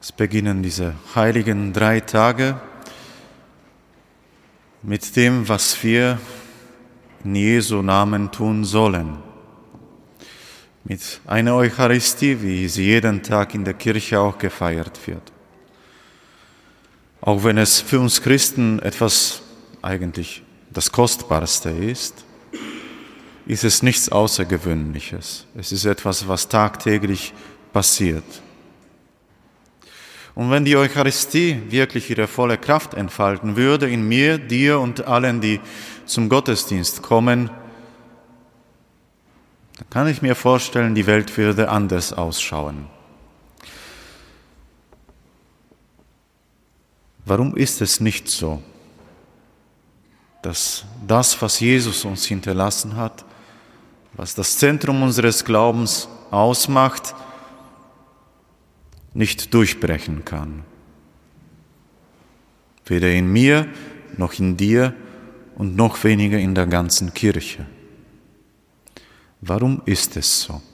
Es beginnen diese heiligen 3 Tage mit dem, was wir in Jesu Namen tun sollen. Mit einer Eucharistie, wie sie jeden Tag in der Kirche auch gefeiert wird. Auch wenn es für uns Christen etwas eigentlich das Kostbarste ist, ist es nichts Außergewöhnliches. Es ist etwas, was tagtäglich passiert. Und wenn die Eucharistie wirklich ihre volle Kraft entfalten würde in mir, dir und allen, die zum Gottesdienst kommen, dann kann ich mir vorstellen, die Welt würde anders ausschauen. Warum ist es nicht so, dass das, was Jesus uns hinterlassen hat, was das Zentrum unseres Glaubens ausmacht, nicht durchbrechen kann? Weder in mir, noch in dir und noch weniger in der ganzen Kirche. Warum ist es so?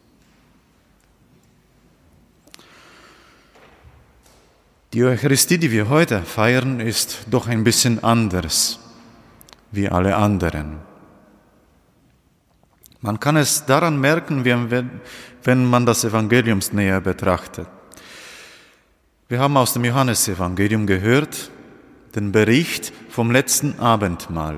Die Eucharistie, die wir heute feiern, ist doch ein bisschen anders wie alle anderen. Man kann es daran merken, wenn man das Evangelium näher betrachtet. Wir haben aus dem Johannesevangelium gehört, den Bericht vom letzten Abendmahl,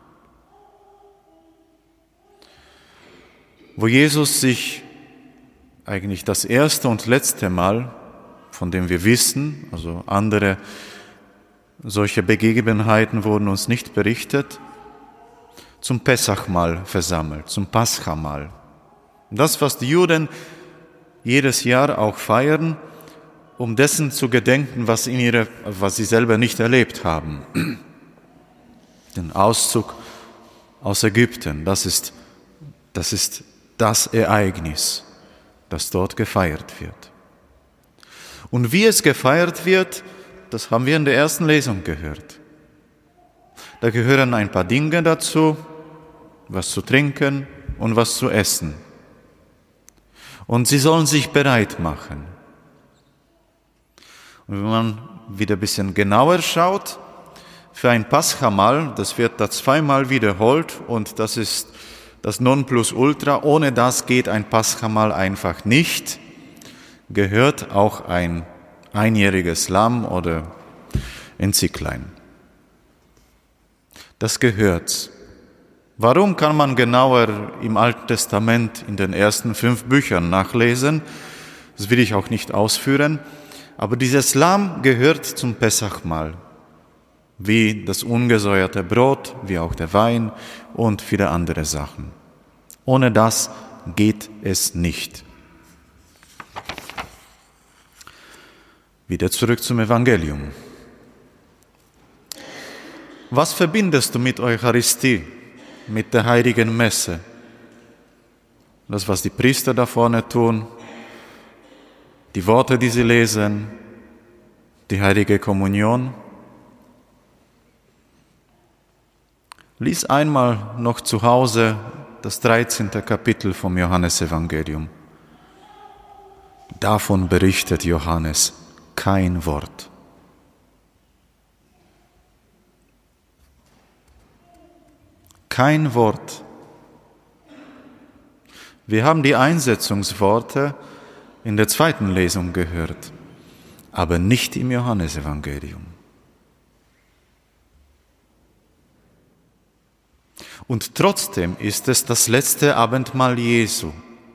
wo Jesus sich eigentlich das erste und letzte Mal, von dem wir wissen, also andere solche Begebenheiten wurden uns nicht berichtet, zum Pessachmahl versammelt, zum Paschamahl. Das, was die Juden jedes Jahr auch feiern, um dessen zu gedenken, was sie selber nicht erlebt haben. Den Auszug aus Ägypten, das ist das Ereignis, das dort gefeiert wird. Und wie es gefeiert wird, das haben wir in der ersten Lesung gehört. Da gehören ein paar Dinge dazu, was zu trinken und was zu essen. Und sie sollen sich bereit machen. Und wenn man wieder ein bisschen genauer schaut, für ein Paschamahl, das wird da 2-mal wiederholt und das ist das Nonplusultra. Ohne das geht ein Paschamahl einfach nicht. Gehört auch ein einjähriges Lamm oder ein Zicklein. Das gehört. Warum kann man genauer im Alten Testament in den ersten 5 Büchern nachlesen? Das will ich auch nicht ausführen. Aber dieses Lamm gehört zum Pessachmahl, wie das ungesäuerte Brot, wie auch der Wein und viele andere Sachen. Ohne das geht es nicht. Wieder zurück zum Evangelium. Was verbindest du mit Eucharistie, mit der heiligen Messe? Das, was die Priester da vorne tun, die Worte, die sie lesen, die heilige Kommunion. Lies einmal noch zu Hause das 13. Kapitel vom Johannesevangelium. Davon berichtet Johannes kein Wort. Kein Wort. Wir haben die Einsetzungsworte in der 2. Lesung gehört, aber nicht im Johannesevangelium. Und trotzdem ist es das letzte Abendmahl Jesu.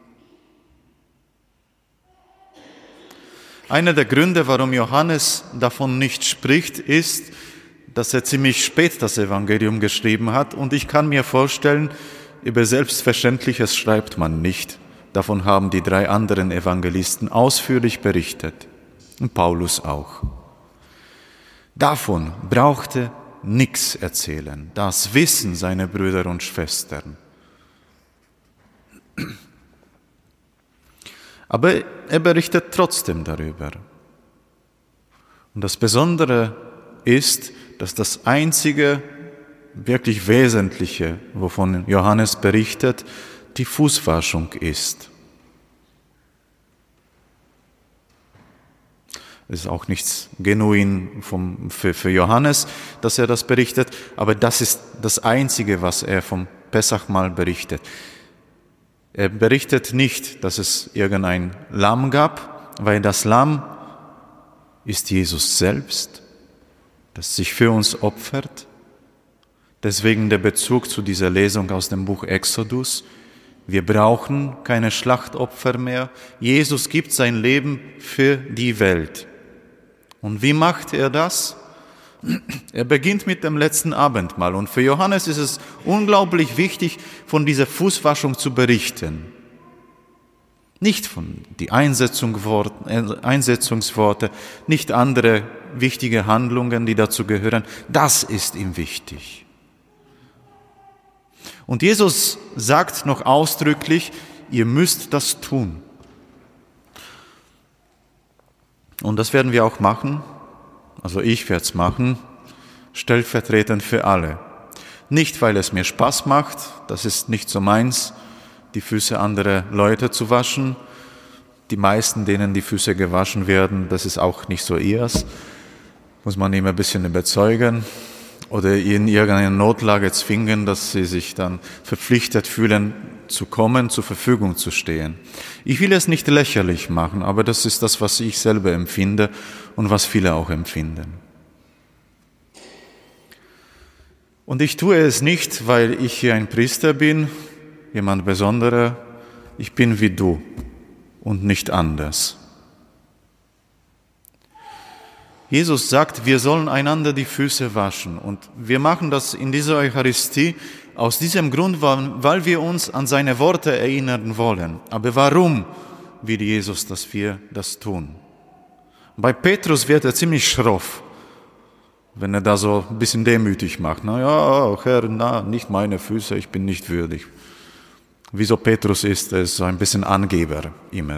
Einer der Gründe, warum Johannes davon nicht spricht, ist, dass er ziemlich spät das Evangelium geschrieben hat und ich kann mir vorstellen, über Selbstverständliches schreibt man nicht. Davon haben die 3 anderen Evangelisten ausführlich berichtet. Und Paulus auch. Davon brauchte nichts erzählen. Das wissen seine Brüder und Schwestern. Aber er berichtet trotzdem darüber. Und das Besondere ist, dass das einzige wirklich Wesentliche, wovon Johannes berichtet, die Fußwaschung ist. Es ist auch nichts genuin für Johannes, dass er das berichtet, aber das ist das Einzige, was er vom Pessachmahl berichtet. Er berichtet nicht, dass es irgendein Lamm gab, weil das Lamm ist Jesus selbst, das sich für uns opfert. Deswegen der Bezug zu dieser Lesung aus dem Buch Exodus. Wir brauchen keine Schlachtopfer mehr. Jesus gibt sein Leben für die Welt. Und wie macht er das? Er beginnt mit dem letzten Abendmahl. Und für Johannes ist es unglaublich wichtig, von dieser Fußwaschung zu berichten. Nicht von die Einsetzungsworte, nicht andere wichtige Handlungen, die dazu gehören. Das ist ihm wichtig. Und Jesus sagt noch ausdrücklich, ihr müsst das tun. Und das werden wir auch machen. Also ich werde es machen, stellvertretend für alle. Nicht, weil es mir Spaß macht, das ist nicht so meins, die Füße anderer Leute zu waschen. Die meisten, denen die Füße gewaschen werden, das ist auch nicht so ihrs. Muss man immer ein bisschen überzeugen oder in irgendeine Notlage zwingen, dass sie sich dann verpflichtet fühlen, zu kommen, zur Verfügung zu stehen. Ich will es nicht lächerlich machen, aber das ist das, was ich selber empfinde und was viele auch empfinden. Und ich tue es nicht, weil ich hier ein Priester bin, jemand Besonderer. Ich bin wie du und nicht anders. Jesus sagt, wir sollen einander die Füße waschen. Und wir machen das in dieser Eucharistie aus diesem Grund, weil wir uns an seine Worte erinnern wollen. Aber warum will Jesus, dass wir das tun? Bei Petrus wird er ziemlich schroff, wenn er da so ein bisschen demütig macht. Na ja, Herr, nicht meine Füße, ich bin nicht würdig. Wieso Petrus ist, er ist so ein bisschen Angeber immer.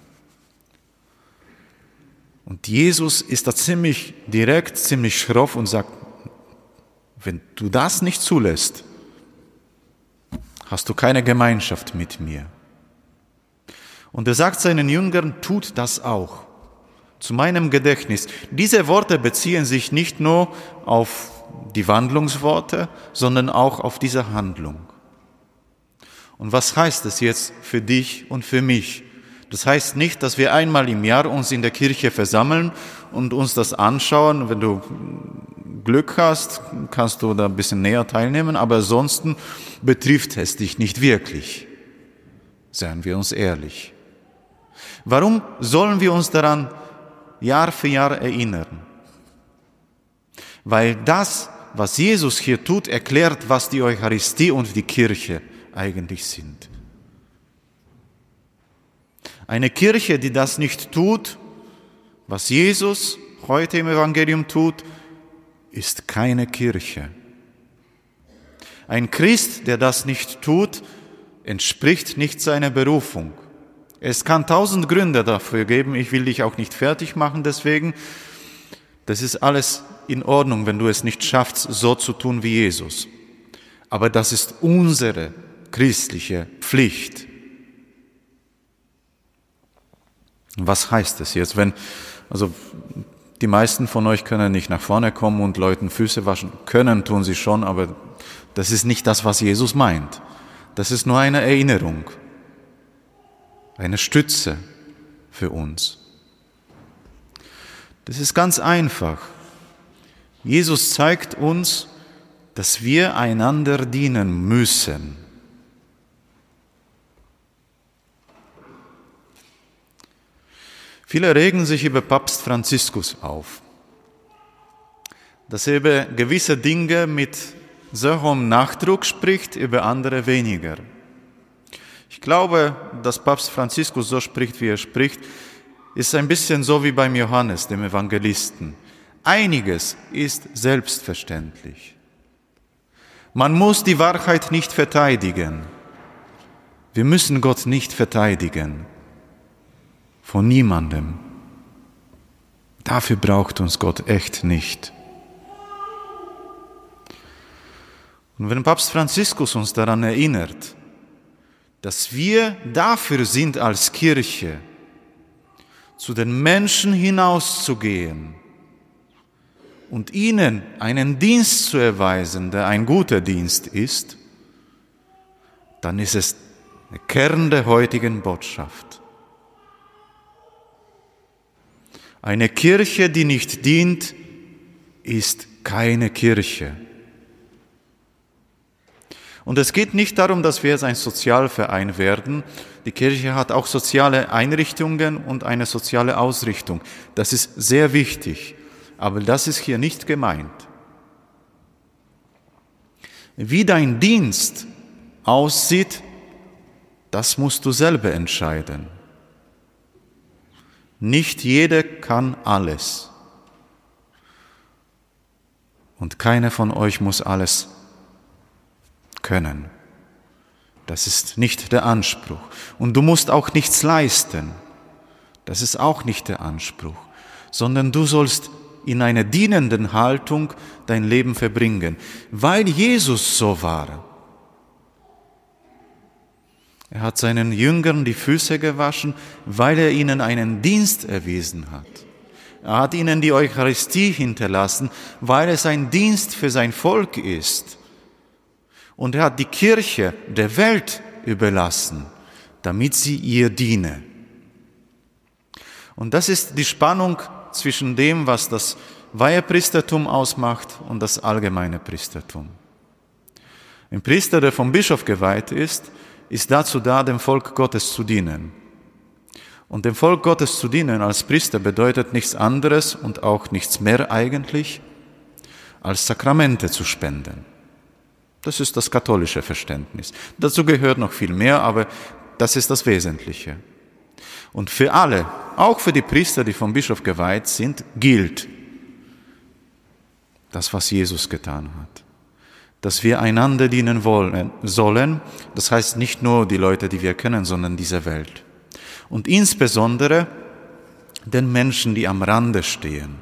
Und Jesus ist da ziemlich direkt, ziemlich schroff und sagt, wenn du das nicht zulässt, hast du keine Gemeinschaft mit mir. Und er sagt seinen Jüngern, tut das auch. Zu meinem Gedächtnis. Diese Worte beziehen sich nicht nur auf die Wandlungsworte, sondern auch auf diese Handlung. Und was heißt es jetzt für dich und für mich? Das heißt nicht, dass wir einmal im Jahr uns in der Kirche versammeln und uns das anschauen. Wenn du Glück hast, kannst du da ein bisschen näher teilnehmen, aber ansonsten betrifft es dich nicht wirklich. Seien wir uns ehrlich. Warum sollen wir uns daran Jahr für Jahr erinnern? Weil das, was Jesus hier tut, erklärt, was die Eucharistie und die Kirche eigentlich sind. Eine Kirche, die das nicht tut, was Jesus heute im Evangelium tut, ist keine Kirche. Ein Christ, der das nicht tut, entspricht nicht seiner Berufung. Es kann 1000 Gründe dafür geben, ich will dich auch nicht fertig machen deswegen. Das ist alles in Ordnung, wenn du es nicht schaffst, so zu tun wie Jesus. Aber das ist unsere christliche Pflicht. Was heißt das jetzt? Also die meisten von euch können nicht nach vorne kommen und Leuten Füße waschen. Können tun sie schon, aber das ist nicht das, was Jesus meint. Das ist nur eine Erinnerung, eine Stütze für uns. Das ist ganz einfach. Jesus zeigt uns, dass wir einander dienen müssen. Viele regen sich über Papst Franziskus auf, dass er über gewisse Dinge mit so hohem Nachdruck spricht, über andere weniger. Ich glaube, dass Papst Franziskus so spricht, wie er spricht, ist ein bisschen so wie beim Johannes, dem Evangelisten. Einiges ist selbstverständlich. Man muss die Wahrheit nicht verteidigen. Wir müssen Gott nicht verteidigen. Von niemandem. Dafür braucht uns Gott echt nicht. Und wenn Papst Franziskus uns daran erinnert, dass wir dafür sind als Kirche, zu den Menschen hinauszugehen und ihnen einen Dienst zu erweisen, der ein guter Dienst ist, dann ist es der Kern der heutigen Botschaft. Eine Kirche, die nicht dient, ist keine Kirche. Und es geht nicht darum, dass wir jetzt ein Sozialverein werden. Die Kirche hat auch soziale Einrichtungen und eine soziale Ausrichtung. Das ist sehr wichtig, aber das ist hier nicht gemeint. Wie dein Dienst aussieht, das musst du selber entscheiden. Nicht jeder kann alles. Und keiner von euch muss alles können. Das ist nicht der Anspruch. Und du musst auch nichts leisten. Das ist auch nicht der Anspruch. Sondern du sollst in einer dienenden Haltung dein Leben verbringen, weil Jesus so war. Er hat seinen Jüngern die Füße gewaschen, weil er ihnen einen Dienst erwiesen hat. Er hat ihnen die Eucharistie hinterlassen, weil es ein Dienst für sein Volk ist. Und er hat die Kirche der Welt überlassen, damit sie ihr diene. Und das ist die Spannung zwischen dem, was das Weihepriestertum ausmacht und das allgemeine Priestertum. Ein Priester, der vom Bischof geweiht ist dazu da, dem Volk Gottes zu dienen. Und dem Volk Gottes zu dienen als Priester bedeutet nichts anderes und auch nichts mehr eigentlich, als Sakramente zu spenden. Das ist das katholische Verständnis. Dazu gehört noch viel mehr, aber das ist das Wesentliche. Und für alle, auch für die Priester, die vom Bischof geweiht sind, gilt das, was Jesus getan hat. Dass wir einander dienen sollen, das heißt nicht nur die Leute, die wir kennen, sondern diese Welt. Und insbesondere den Menschen, die am Rande stehen.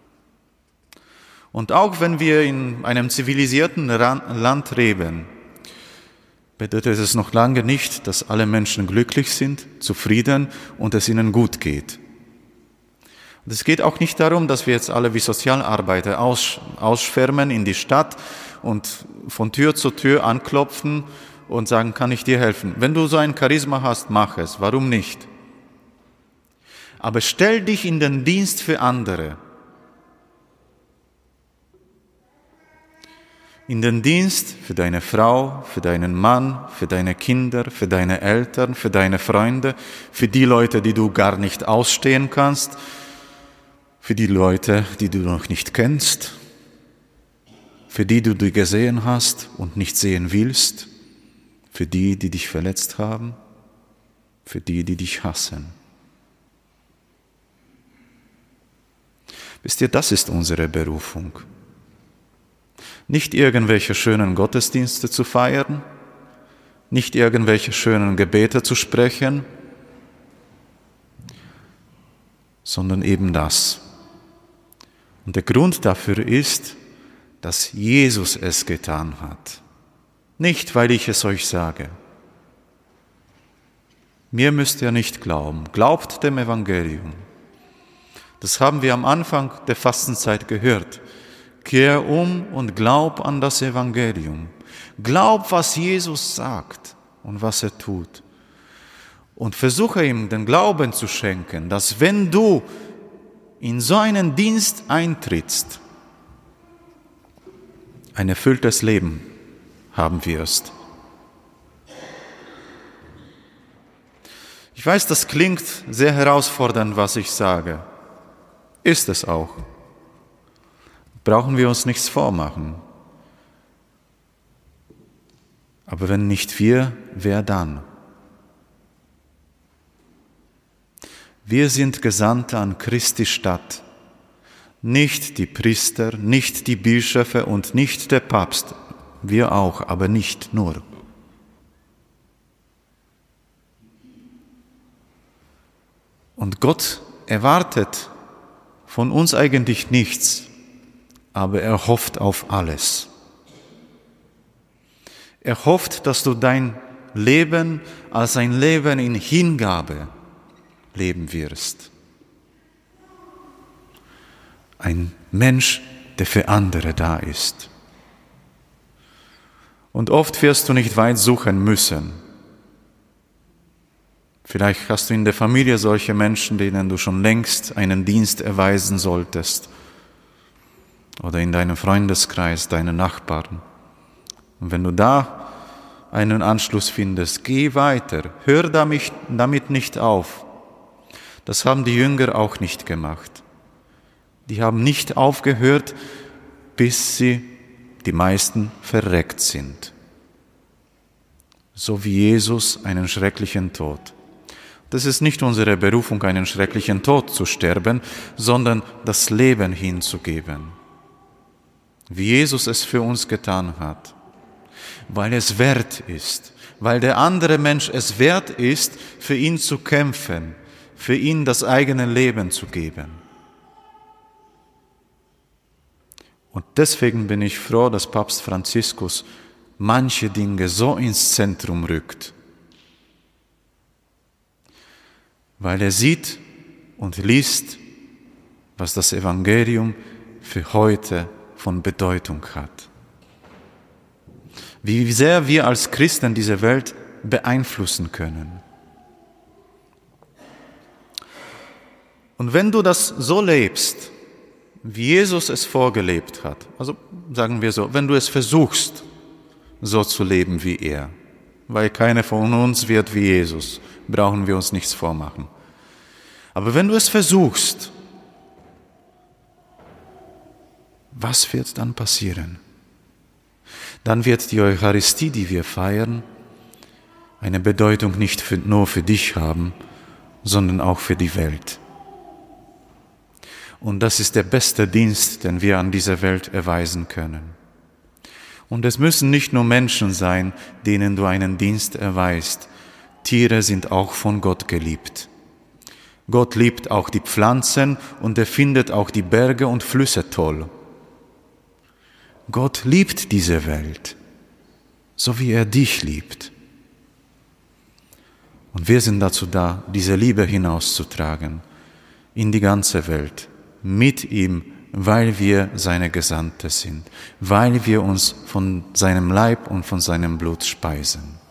Und auch wenn wir in einem zivilisierten Land leben, bedeutet es noch lange nicht, dass alle Menschen glücklich sind, zufrieden und es ihnen gut geht. Und es geht auch nicht darum, dass wir jetzt alle wie Sozialarbeiter ausschwärmen in die Stadt und von Tür zu Tür anklopfen und sagen, kann ich dir helfen? Wenn du so ein Charisma hast, mach es. Warum nicht? Aber stell dich in den Dienst für andere. In den Dienst für deine Frau, für deinen Mann, für deine Kinder, für deine Eltern, für deine Freunde, für die Leute, die du gar nicht ausstehen kannst, für die Leute, die du noch nicht kennst, für die du gesehen hast und nicht sehen willst, für die, die dich verletzt haben, für die, die dich hassen. Wisst ihr, das ist unsere Berufung. Nicht irgendwelche schönen Gottesdienste zu feiern, nicht irgendwelche schönen Gebete zu sprechen, sondern eben das. Und der Grund dafür ist, dass Jesus es getan hat. Nicht, weil ich es euch sage. Mir müsst ihr nicht glauben. Glaubt dem Evangelium. Das haben wir am Anfang der Fastenzeit gehört. Kehr um und glaub an das Evangelium. Glaub, was Jesus sagt und was er tut. Und versuche ihm den Glauben zu schenken, dass wenn du in so einen Dienst eintrittst, ein erfülltes Leben haben wirst. Ich weiß, das klingt sehr herausfordernd, was ich sage. Ist es auch. Brauchen wir uns nichts vormachen. Aber wenn nicht wir, wer dann? Wir sind Gesandte an Christi Stadt. Nicht die Priester, nicht die Bischöfe und nicht der Papst. Wir auch, aber nicht nur. Und Gott erwartet von uns eigentlich nichts, aber er hofft auf alles. Er hofft, dass du dein Leben als ein Leben in Hingabe leben wirst. Ein Mensch, der für andere da ist. Und oft wirst du nicht weit suchen müssen. Vielleicht hast du in der Familie solche Menschen, denen du schon längst einen Dienst erweisen solltest. Oder in deinem Freundeskreis, deinen Nachbarn. Und wenn du da einen Anschluss findest, geh weiter, hör damit nicht auf. Das haben die Jünger auch nicht gemacht. Die haben nicht aufgehört, bis die meisten verreckt sind. So wie Jesus einen schrecklichen Tod. Das ist nicht unsere Berufung, einen schrecklichen Tod zu sterben, sondern das Leben hinzugeben. Wie Jesus es für uns getan hat. Weil es wert ist, weil der andere Mensch es wert ist, für ihn zu kämpfen, für ihn das eigene Leben zu geben. Und deswegen bin ich froh, dass Papst Franziskus manche Dinge so ins Zentrum rückt. Weil er sieht und liest, was das Evangelium für heute von Bedeutung hat. Wie sehr wir als Christen diese Welt beeinflussen können. Und wenn du das so lebst, wie Jesus es vorgelebt hat, also sagen wir so, wenn du es versuchst, so zu leben wie er, weil keiner von uns wird wie Jesus, brauchen wir uns nichts vormachen. Aber wenn du es versuchst, was wird dann passieren? Dann wird die Eucharistie, die wir feiern, eine Bedeutung nicht nur für dich haben, sondern auch für die Welt. Und das ist der beste Dienst, den wir an dieser Welt erweisen können. Und es müssen nicht nur Menschen sein, denen du einen Dienst erweist. Tiere sind auch von Gott geliebt. Gott liebt auch die Pflanzen und er findet auch die Berge und Flüsse toll. Gott liebt diese Welt, so wie er dich liebt. Und wir sind dazu da, diese Liebe hinauszutragen in die ganze Welt, mit ihm, weil wir seine Gesandte sind, weil wir uns von seinem Leib und von seinem Blut speisen.